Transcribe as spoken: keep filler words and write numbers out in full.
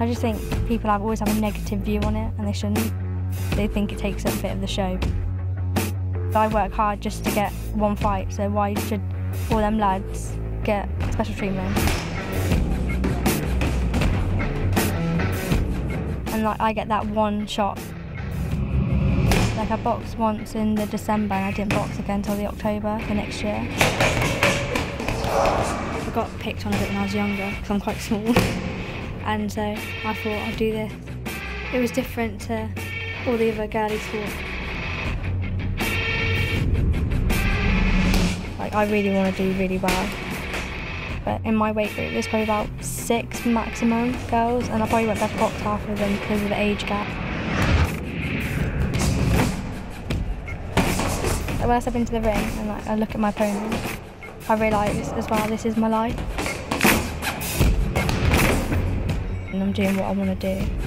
I just think people have always have a negative view on it, and they shouldn't. They think it takes up a bit of the show. I work hard just to get one fight, so why should all them lads get special treatment? And like, I get that one shot. Like, I boxed once in the December and I didn't box again until the October the next year. I got picked on a bit when I was younger because I'm quite small, and so I thought I'd do this. It was different to all the other girly sports. Like, I really want to do really well, but in my weight group there's probably about six maximum girls, and I probably won't be able to box half of them because of the age gap. When I step into the ring and like, I look at my opponent, I realise as well this is my life, and I'm doing what I want to do.